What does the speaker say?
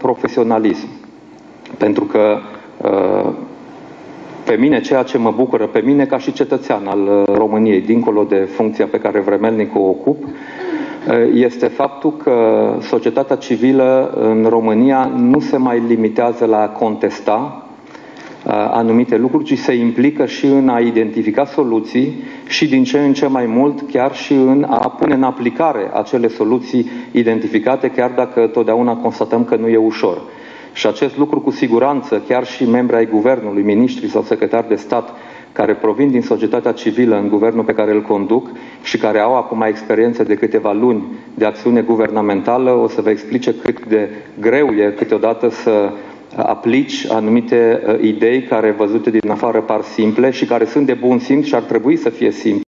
profesionalism. Pentru că pe mine, ceea ce mă bucură pe mine ca și cetățean al României, dincolo de funcția pe care vremelnic o ocup, este faptul că societatea civilă în România nu se mai limitează la a contesta anumite lucruri, ci se implică și în a identifica soluții și din ce în ce mai mult chiar și în a pune în aplicare acele soluții identificate, chiar dacă totdeauna constatăm că nu e ușor. Și acest lucru cu siguranță, chiar și membri ai guvernului, miniștri sau secretari de stat care provin din societatea civilă în guvernul pe care îl conduc și care au acum experiențe de câteva luni de acțiune guvernamentală, o să vă explice cât de greu e câteodată să aplici anumite idei care, văzute din afară, par simple și care sunt de bun simț și ar trebui să fie simple.